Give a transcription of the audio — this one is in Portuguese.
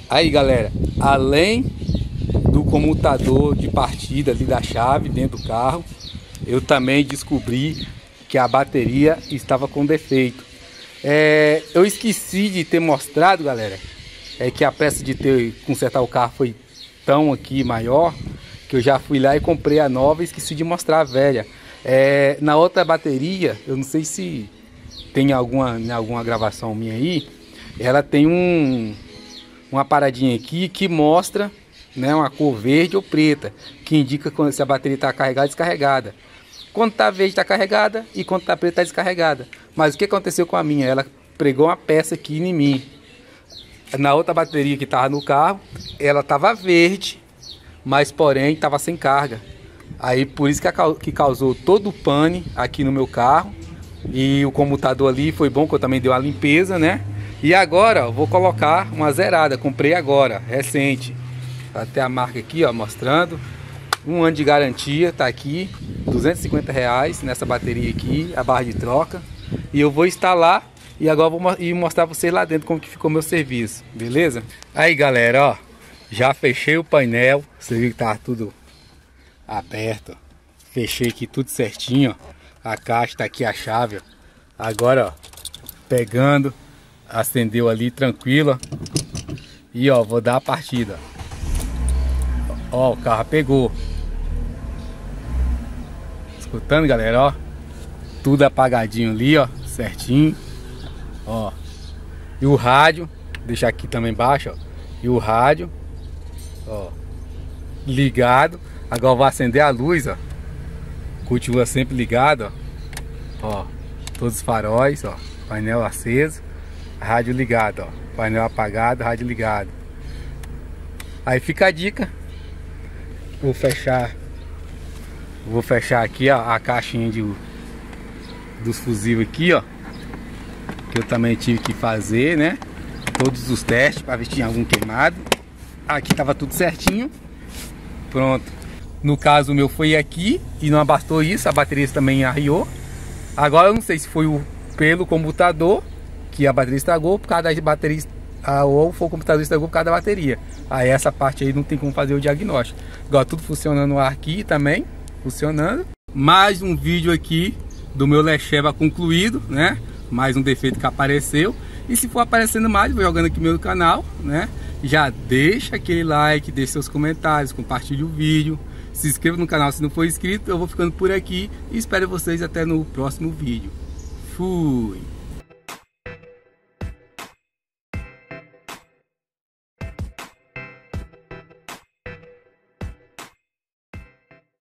Aí galera, além do comutador de partida ali da chave dentro do carro, eu também descobri que a bateria estava com defeito. Eu esqueci de ter mostrado, galera, que a pressa de ter consertar o carro foi tão aqui maior, que eu já fui lá e comprei a nova e esqueci de mostrar a velha. Na outra bateria, eu não sei se tem alguma gravação minha aí, ela tem uma paradinha aqui que mostra, né, uma cor verde ou preta, que indica se a bateria está carregada ou descarregada. Quando está verde está carregada e quando está preta está descarregada. Mas o que aconteceu com a minha? Ela pregou uma peça aqui em mim. Na outra bateria que estava no carro, ela estava verde, mas porém estava sem carga. Aí por isso que causou todo o pane aqui no meu carro. E o comutador ali foi bom que eu também dei uma limpeza, né? E agora ó, vou colocar uma zerada, comprei agora, recente. Até a marca aqui, ó, mostrando. 1 ano de garantia, tá aqui, R$250 nessa bateria aqui, a barra de troca. E eu vou instalar e agora vou mostrar pra vocês lá dentro como que ficou meu serviço, beleza? Aí galera, ó, já fechei o painel, você viu que tá tudo aberto. Fechei aqui tudo certinho, ó. A caixa tá aqui, a chave, ó. Agora, ó, pegando, acendeu ali tranquilo, ó. E ó, vou dar a partida. Ó, o carro pegou. Escutando, galera, ó. Tudo apagadinho ali, ó, certinho. Ó. E o rádio, deixar aqui também embaixo, ó. E o rádio, ó, ligado. Agora eu vou acender a luz, ó. Continua sempre ligado, ó. Ó, todos os faróis, ó. Painel aceso, rádio ligado, ó. Painel apagado, rádio ligado. Aí fica a dica. Vou fechar aqui, ó, a caixinha dos fusíveis aqui, ó. Que eu também tive que fazer, né? Todos os testes para ver se tinha algum queimado. Aqui tava tudo certinho. Pronto. No caso o meu foi aqui e não bastou isso, a bateria também arriou. Agora eu não sei se foi pelo computador que a bateria estragou por causa da bateria, ou foi o computador que estragou por causa da bateria. Aí essa parte aí não tem como fazer o diagnóstico. Agora tudo funcionando aqui também, funcionando. Mais um vídeo aqui do meu Lecheva concluído, né? Mais um defeito que apareceu. E se for aparecendo mais, vou jogando aqui no meu canal, né? Já deixa aquele like, deixa seus comentários, compartilhe o vídeo. Se inscreva no canal se não for inscrito. Eu vou ficando por aqui e espero vocês até no próximo vídeo. Fui!